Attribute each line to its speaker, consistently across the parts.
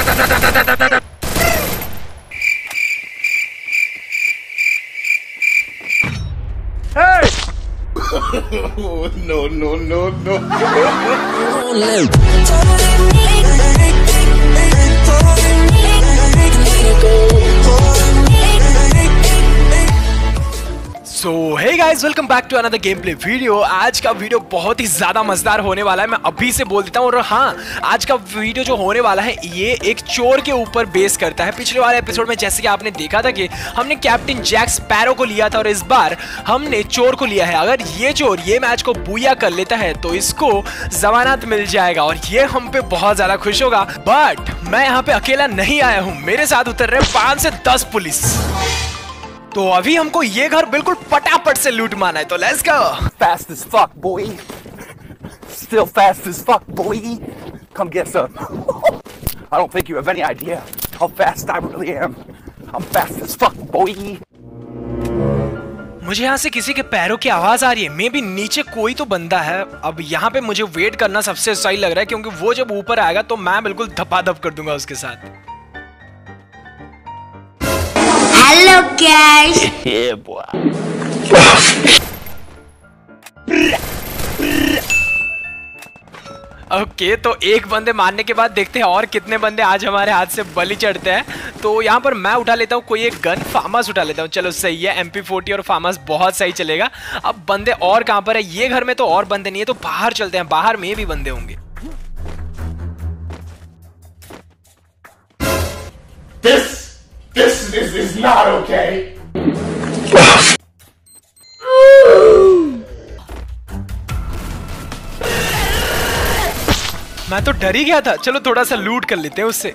Speaker 1: Hey!
Speaker 2: No, no, no, no.
Speaker 1: So hey guys, welcome back to another game play video. आज का video बहुत ही ज्यादा मजेदार होने वाला है, मैं अभी से बोल देता हूँ। और हाँ, आज का वीडियो जो होने वाला है ये एक चोर के ऊपर बेस करता है। पिछले वाले एपिसोड में जैसे कि आपने देखा था कि हमने कैप्टन जैक स्पैरो को लिया था और इस बार हमने चोर को लिया है। अगर ये चोर ये मैच को बूया कर लेता है तो इसको जमानत मिल जाएगा और ये हम पे बहुत ज्यादा खुश होगा। बट मैं यहाँ पे अकेला नहीं आया हूँ, मेरे साथ उतर रहे 5 से 10 पुलिस। तो अभी हमको ये घर बिल्कुल पटापट से लूट माना है, तो let's go.
Speaker 3: Fast as fuck, boy. Still fast as fuck, boy. Come get some. I don't think you have any idea how fast I really am. I'm fast as fuck, boy.
Speaker 1: मुझे यहाँ से किसी के पैरों की आवाज आ रही है। मे बी नीचे कोई तो बंदा है। अब यहाँ पे मुझे वेट करना सबसे सही लग रहा है, क्योंकि वो जब ऊपर आएगा तो मैं बिल्कुल धपाधप कर दूंगा उसके साथ।
Speaker 4: Hello guys.
Speaker 3: Yeah, boy.
Speaker 1: Okay, तो एक बंदे मारने के बाद देखते हैं और कितने बंदे आज हमारे हाथ से बलि चढ़ते हैं। तो यहाँ पर मैं उठा लेता हूँ कोई एक गन, फार्मस उठा लेता हूँ। चलो सही है, MP40 और फार्मस बहुत सही चलेगा। अब बंदे और कहाँ पर है? ये घर में तो और बंदे नहीं है, तो बाहर चलते हैं, बाहर में भी बंदे होंगे।
Speaker 2: This is not okay.
Speaker 1: मैं तो डर ही गया था। चलो थोड़ा सा लूट कर लेते हैं उससे।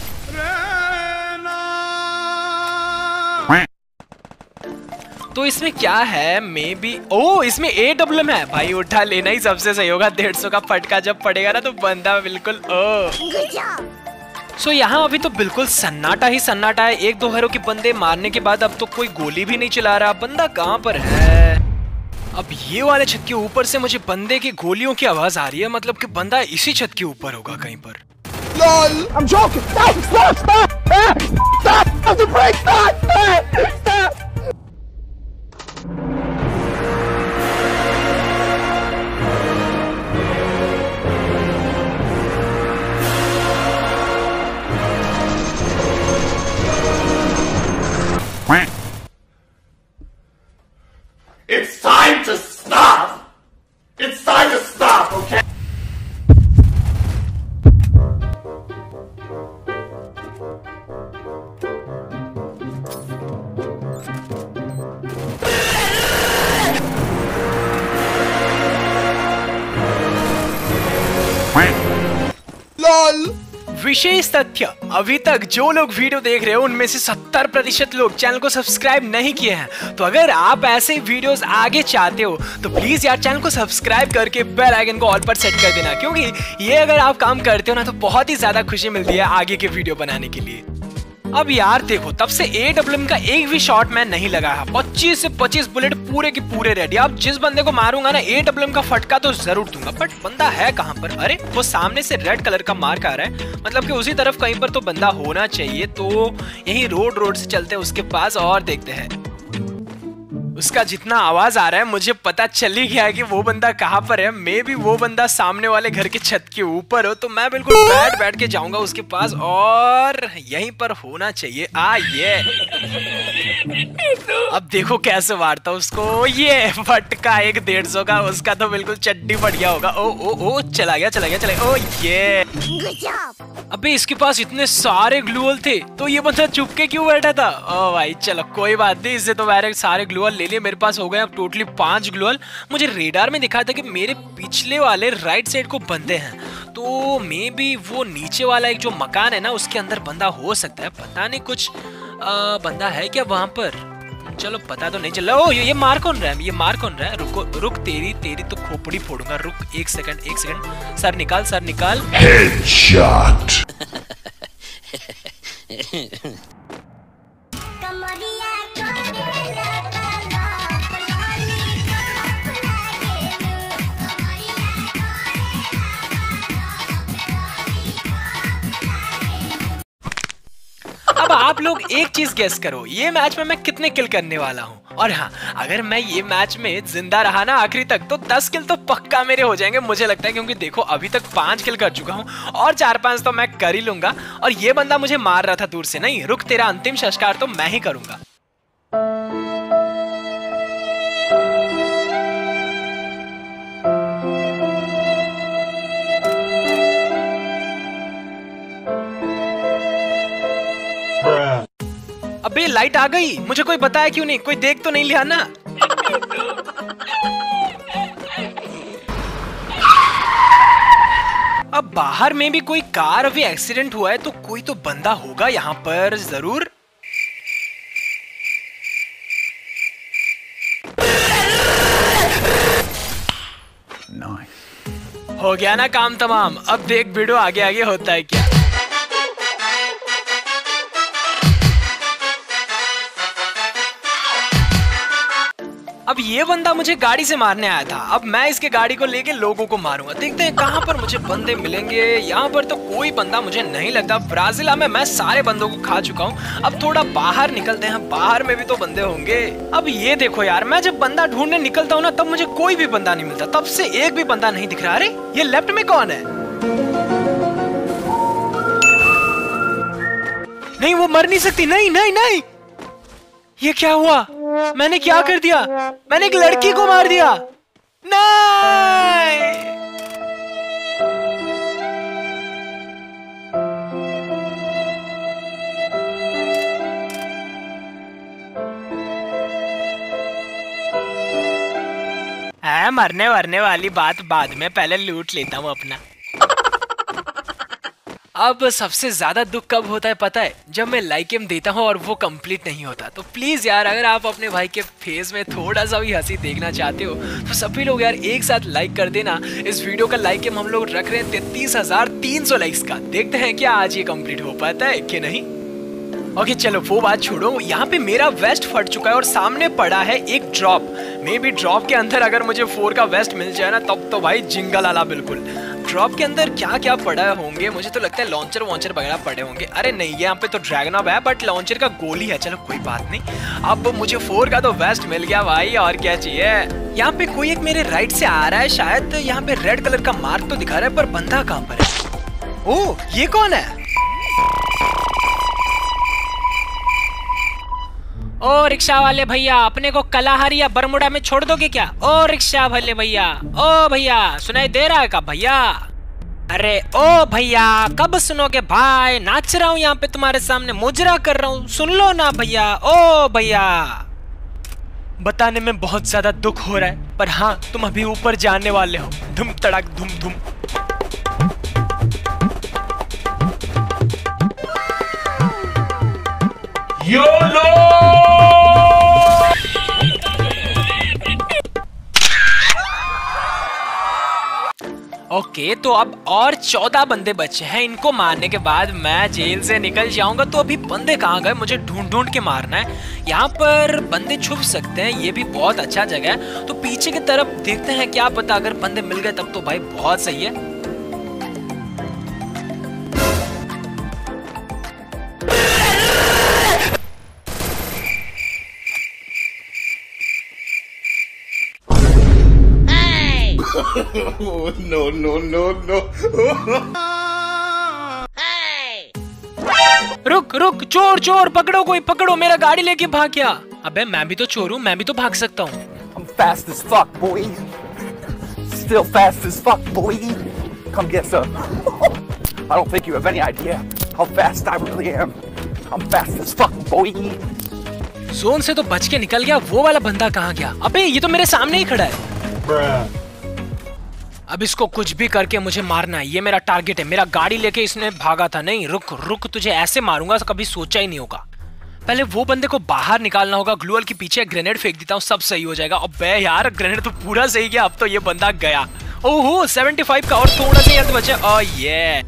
Speaker 1: तो इसमें क्या है? मे बी ओ, इसमें AWM है भाई, उठा लेना ही सबसे सही होगा। 150 का फटका जब पड़ेगा ना तो बंदा बिल्कुल सो यहाँ अभी तो बिल्कुल सन्नाटा ही सन्नाटा है। 1-2 हेरो के बंदे मारने के बाद अब तो कोई गोली भी नहीं चला रहा। बंदा कहाँ पर है? अब ये वाले छत के ऊपर से मुझे बंदे की गोलियों की आवाज आ रही है, मतलब कि बंदा इसी छत के ऊपर होगा कहीं पर।
Speaker 3: LOL! I'm joking! Stop! Stop! Stop! Stop! Stop the break! Stop! Stop!
Speaker 2: It's time to stop. It's time to stop, okay?
Speaker 3: LOL!
Speaker 1: विशेष तथ्य, अभी तक जो लोग वीडियो देख रहे हो उनमें से 70% लोग चैनल को सब्सक्राइब नहीं किए हैं। तो अगर आप ऐसे वीडियोस आगे चाहते हो तो प्लीज यार चैनल को सब्सक्राइब करके बेल आइकन को ऑल पर सेट कर देना, क्योंकि ये अगर आप काम करते हो ना तो बहुत ही ज्यादा खुशी मिलती है आगे के वीडियो बनाने के लिए। अब यार देखो, तब से AWM का एक भी शॉट मैं नहीं लगाया। 25 से 25 बुलेट पूरे के पूरे रेडी। अब जिस बंदे को मारूंगा ना AWM का फटका तो जरूर दूंगा। बट बंदा है कहाँ पर? अरे वो सामने से रेड कलर का मार्क आ रहा है, मतलब कि उसी तरफ कहीं पर तो बंदा होना चाहिए। तो यही रोड से चलते हैं उसके पास और देखते हैं। उसका जितना आवाज आ रहा है मुझे पता चल ही गया है कि वो बंदा कहाँ पर है। मे भी वो बंदा सामने वाले घर के छत के ऊपर हो, तो मैं बिल्कुल बैठ के जाऊंगा उसके पास और यहीं पर होना चाहिए। ये अब देखो कैसे मारता उसको। ये फटका एक 150 का, उसका तो बिल्कुल चड्डी फट गया होगा। ओ चला गया। ओ ये अबे इसके पास इतने सारे ग्लूअल थे, तो ये बंदा चुप के क्यों बैठा था? ओ भाई चलो कोई बात नहीं, इससे तो मैंने सारे ग्लूअल ले लिए। मेरे पास हो गए अब टोटली 5 ग्लूअल। मुझे रेडार में दिखा था कि मेरे पिछले वाले राइट साइड को बंदे हैं, तो मे बी वो नीचे वाला एक जो मकान है ना उसके अंदर बंदा हो सकता है। पता नहीं कुछ बंदा है क्या वहां पर? चलो पता तो नहीं चल रहा। ओ ये मार कौन रहा है? रुक, तेरी तो खोपड़ी फोड़ूंगा। रुक एक सेकंड। सर निकाल।
Speaker 2: Headshot.
Speaker 1: लोग एक चीज गेस करो, ये मैच में मैं कितने किल करने वाला हूँ। और हाँ, अगर मैं ये मैच में जिंदा रहा ना आखिरी तक तो 10 किल तो पक्का मेरे हो जाएंगे मुझे लगता है, क्योंकि देखो अभी तक 5 किल कर चुका हूँ और 4-5 तो मैं कर ही लूंगा। और ये बंदा मुझे मार रहा था दूर से, नहीं रुक तेरा अंतिम संस्कार तो मैं ही करूंगा। अबे लाइट आ गई, मुझे कोई बताया क्यों नहीं? कोई देख तो नहीं लिया ना? अब बाहर में भी कोई कार अभी एक्सीडेंट हुआ है तो कोई तो बंदा होगा यहाँ पर जरूर। हो गया ना काम तमाम। अब देख वीडियो आगे आगे होता है क्या। अब ये बंदा मुझे गाड़ी से मारने आया था, अब मैं इसके गाड़ी को लेके लोगों को मारूंगा। देखते हैं कहां पर मुझे बंदे मिलेंगे। यहाँ पर तो कोई बंदा मुझे नहीं लगता। ब्राजील में मैं सारे बंदों को खा चुका हूँ। अब थोड़ा बाहर निकलते हैं, बाहर में भी तो बंदे होंगे। अब ये देखो यार, मैं जब बंदा ढूंढने निकलता हूँ ना तब मुझे कोई भी बंदा नहीं मिलता, तब से एक भी बंदा नहीं दिख रहा। अरे ये लेफ्ट में कौन है? नहीं वो मर नहीं सकती। नहीं नहीं नहीं, ये क्या हुआ? मैंने क्या कर दिया? मैंने एक लड़की को मार दिया। नहीं। मरने वरने वाली बात बाद में, पहले लूट लेता हूँ अपना। अब सबसे ज्यादा दुख कब होता है पता है? जब मैं लाइक एम देता हूँ और वो कंप्लीट नहीं होता। तो प्लीज यार, अगर आप अपने भाई के फेस में थोड़ा सा भी हंसी देखना चाहते हो तो सभी लोग यार एक साथ लाइक कर देना। इस वीडियो का लाइक एम हम लोग रख रहे हैं 33,300 लाइक्स का। देखते हैं क्या आज ये कंप्लीट हो पाता है कि नहीं। ओके चलो वो बात छोड़ो। यहाँ पे मेरा वेस्ट फट चुका है और सामने पड़ा है एक ड्रॉप। मे बी ड्रॉप के अंदर अगर मुझे 4 का वेस्ट मिल जाए ना तब तो भाई जिंगल आला बिल्कुल। ड्रॉप के अंदर क्या क्या पड़ा होंगे? मुझे तो लगता है लॉन्चर वॉन्चर वगैरह पड़े होंगे। अरे नहीं, यहाँ पे तो ड्रैगन अब है बट लॉन्चर का गोली है। चलो कोई बात नहीं। अब मुझे 4 का तो वेस्ट मिल गया भाई, और क्या चाहिए। यहाँ पे कोई एक मेरे राइट से आ रहा है शायद। यहाँ पे रेड कलर का मार्क तो दिखा रहा है पर बंदा कहाँ पर है? ओ ये कौन है? ओ रिक्शा वाले भैया, अपने को कलाहारी या बरमुडा में छोड़ दोगे क्या? ओ रिक्शा वाले भैया, ओ भैया सुनाई दे रहा है क्या भैया? अरे ओ भैया कब सुनोगे भाई? नाच रहा हूँ यहाँ पे तुम्हारे सामने, मुजरा कर रहा हूँ, सुन लो ना भैया। ओ भैया, बताने में बहुत ज्यादा दुख हो रहा है पर हाँ, तुम अभी ऊपर जाने वाले हो। धुम तड़क धुम धुम।
Speaker 2: YOLO!
Speaker 1: ओके तो अब और 14 बंदे बचे हैं। इनको मारने के बाद मैं जेल से निकल जाऊंगा। तो अभी बंदे कहाँ गए? मुझे ढूंढ ढूंढ के मारना है। यहाँ पर बंदे छुप सकते हैं, ये भी बहुत अच्छा जगह है। तो पीछे की तरफ देखते हैं, क्या पता अगर बंदे मिल गए तब तो भाई बहुत सही है।
Speaker 2: No, no, no, no.
Speaker 1: रुक रुक, चोर चोर पकड़ो, कोई पकड़ो, मेरा गाड़ी लेके भाग गया। अबे मैं भी तो चोर हूँ, मैं भी तो भाग सकता हूँ।
Speaker 3: I'm fast as fuck, boy. Still fast as fuck, boy. Come get some. I don't think you have any idea how fast I really am. I'm fast as fuck, boy.
Speaker 1: Zone से तो बच के निकल गया। वो वाला बंदा कहाँ गया? अबे ये तो मेरे सामने ही खड़ा है। अब इसको कुछ भी करके मुझे मारना है, ये मेरा टारगेट है। मेरा गाड़ी लेके इसने भागा था। नहीं रुक रुक, तुझे ऐसे मारूंगा तो कभी सोचा ही नहीं होगा। पहले वो बंदे को बाहर निकालना होगा। ग्लूअल के पीछे ग्रेनेड फेंक देता हूँ, सब सही हो जाएगा। अबे यार ग्रेनेड तो पूरा सही गया। अब तो ये बंदा गया। ओहो 75 का और थोड़ा सा हेल्थ बचे। ओह ये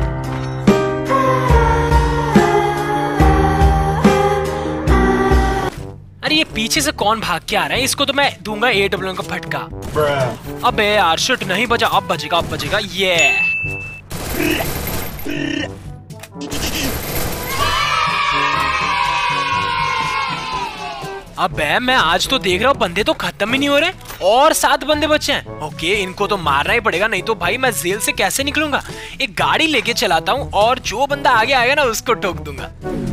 Speaker 1: अरे ये पीछे से कौन भाग के आ रहा है? इसको तो मैं दूंगा AWM का फटका। अबे यार शिट, नहीं बजा। अब बजेगा, अब बजेगा। ये अबे मैं आज तो देख रहा हूँ बंदे तो खत्म ही नहीं हो रहे और 7 बंदे बचे हैं। ओके इनको तो मारना ही पड़ेगा, नहीं तो भाई मैं जेल से कैसे निकलूंगा। एक गाड़ी लेके चलाता हूँ और जो बंदा आगे आएगा ना उसको ठोक दूंगा।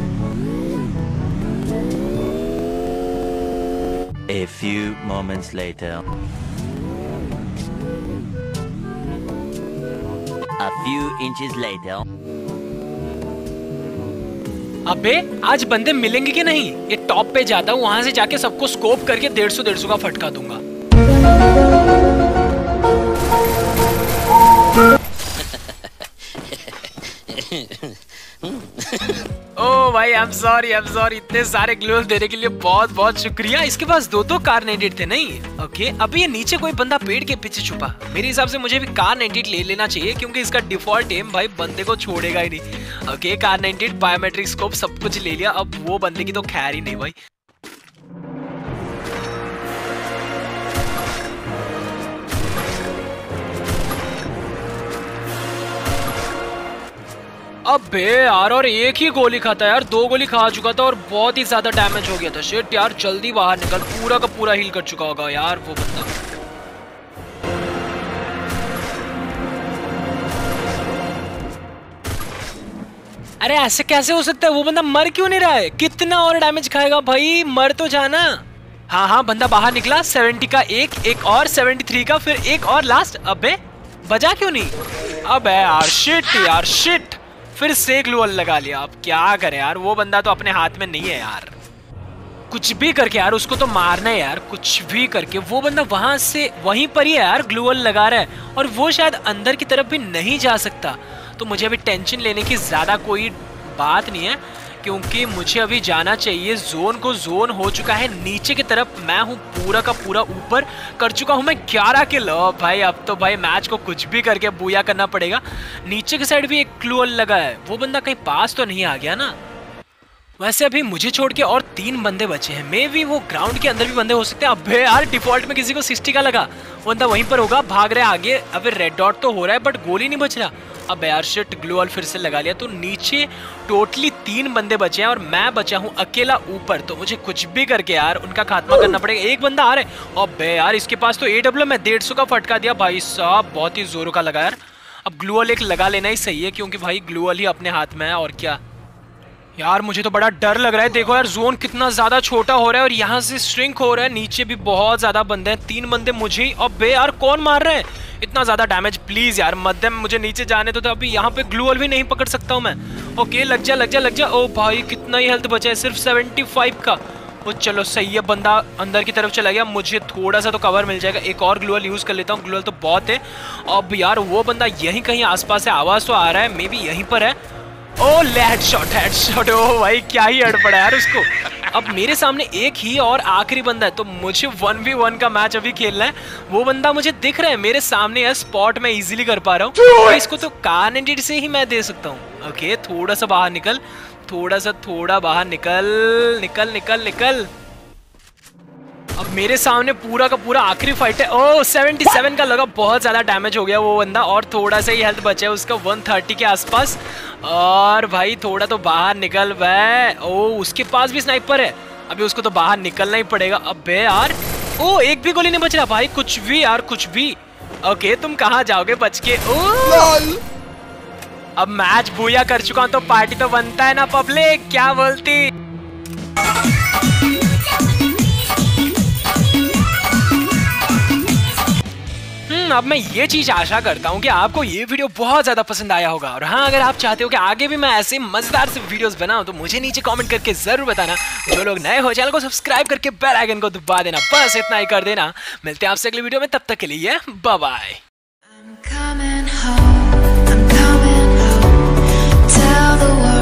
Speaker 5: A few moments later. A few inches later.
Speaker 1: अबे आज बंदे मिलेंगे कि नहीं। ये टॉप पे जाता हूँ, वहां से जाके सबको स्कोप करके 150 का फटका दूंगा। ओ भाई आई एम सॉरी इतने सारे ग्लूवल्स देने के लिए बहुत बहुत शुक्रिया। इसके पास 2 कार 98 थे नहीं। ओके अभी ये नीचे कोई बंदा पेड़ के पीछे छुपा। मेरे हिसाब से मुझे भी कार 98 ले लेना चाहिए क्योंकि इसका डिफॉल्ट एम भाई बंदे को छोड़ेगा ही नहीं। ओके कार 98 बायोमेट्रिक स्कोप सब कुछ ले लिया। अब वो बंदे की तो खैर ही नहीं भाई। अबे यार और एक ही गोली खाता है यार, 2 गोली खा चुका था और बहुत ही ज्यादा डैमेज हो गया था। शिट यार जल्दी बाहर निकल, पूरा का पूरा हील कर चुका होगा यार वो बंदा। अरे ऐसे कैसे हो सकता है, वो बंदा मर क्यों नहीं रहा है। कितना और डैमेज खाएगा भाई, मर तो जाना। हाँ बंदा बाहर निकला। 70 का एक और 73 का फिर एक और लास्ट। अबे बजा क्यों नहीं। अबे यार शिट फिर से ग्लूवल लगा लिया। अब क्या करे यार, वो बंदा तो अपने हाथ में नहीं है यार। कुछ भी करके यार उसको तो मारना है यार, कुछ भी करके। वो बंदा वहां से वहीं पर ही है यार, ग्लूवल लगा रहा है और वो शायद अंदर की तरफ भी नहीं जा सकता। तो मुझे अभी टेंशन लेने की ज्यादा कोई बात नहीं है क्योंकि मुझे अभी जाना चाहिए जोन को। जोन हो चुका है नीचे की तरफ, मैं हूँ पूरा का पूरा ऊपर कर चुका हूँ मैं 11 किल। भाई अब तो भाई मैच को कुछ भी करके बूया करना पड़ेगा। नीचे की साइड भी एक ग्लूवल लगा है, वो बंदा कहीं पास तो नहीं आ गया ना। वैसे अभी मुझे छोड़ के और 3 बंदे बचे हैं। मे भी वो ग्राउंड के अंदर भी बंदे हो सकते हैं। अबे यार डिफॉल्ट में किसी को 60 का लगा, वो बंदा वहीं पर होगा, भाग रहा है आगे। अबे रेड डॉट तो हो रहा है बट गोली नहीं बच रहा। अब यार शिट ग्लूवल फिर से लगा लिया। तो नीचे टोटली 3 बंदे बचे हैं और मैं बचा हूँ अकेला ऊपर। तो मुझे कुछ भी करके यार उनका खात्मा करना पड़ेगा। एक बंदा आ रहा है। अबे यार इसके पास तो AWM है, 150 का फटका दिया भाई साहब, बहुत ही जोरों का लगा यार। अब ग्लूवल एक लगा लेना ही सही है क्योंकि भाई ग्लूवल ही अपने हाथ में है और क्या। यार मुझे तो बड़ा डर लग रहा है। देखो यार जोन कितना ज्यादा छोटा हो रहा है और यहाँ से श्रिंक हो रहा है। नीचे भी बहुत ज्यादा बंदे हैं, 3 बंदे मुझे ही। अबे यार कौन मार रहे हैं इतना ज्यादा डैमेज। प्लीज यार मध्यम मुझे नीचे जाने तो अभी यहाँ पे ग्लूवल भी नहीं पकड़ सकता हूँ मैं। ओके लग जा। ओ भाई कितना ही हेल्थ बचा है, सिर्फ 75 का। वो चलो सही है, बंदा अंदर की तरफ चला गया। मुझे थोड़ा सा तो कवर मिल जाएगा। एक और ग्लूवल यूज कर लेता हूँ, ग्लूवल तो बहुत है। अब यार वो बंदा यहीं कहीं आसपास है, आवाज तो आ रहा है, मे बी यहीं पर है। ओ हेडशॉट। ओ भाई क्या ही अड़ पड़ा यार उसको। अब मेरे सामने एक ही और आखिरी बंदा है तो मुझे 1v1 का मैच अभी खेलना है। वो बंदा मुझे दिख रहा है मेरे सामने है, स्पॉट मैं इजीली कर पा रहा हूँ। तो इसको तो कार 98 से ही मैं दे सकता हूँ। ओके थोड़ा सा बाहर निकल, थोड़ा बाहर निकल। अब मेरे सामने पूरा का पूरा आखिरी फाइट है। ओ 77 का लगा, बहुत ज्यादा डैमेज हो गया वो बंदा और थोड़ा सा ही हेल्थ बचा है उसका 130 के आसपास। और भाई थोड़ा तो बाहर निकल भाई। ओ उसके पास भी स्नाइपर है, अभी उसको तो बाहर निकलना ही पड़ेगा। अबे यार ओ एक भी गोली नहीं बच रहा भाई, कुछ भी यार कुछ भी। ओके तुम कहाँ जाओगे बच के। ओ अब मैच बूया कर चुका हूँ तो पार्टी तो बनता है ना पब्लिक, क्या बोलती। अब मैं ये चीज आशा करता हूँ कि आपको ये वीडियो बहुत ज्यादा पसंद आया होगा। और हाँ अगर आप चाहते हो कि आगे भी मैं ऐसे मजेदार से वीडियोस बनाऊं तो मुझे नीचे कमेंट करके जरूर बताना। जो लोग नए हो चैनल को सब्सक्राइब करके बेल आइकन को दबा देना, बस इतना ही कर देना। मिलते हैं आपसे अगली वीडियो में, तब तक के लिए बाय बाय।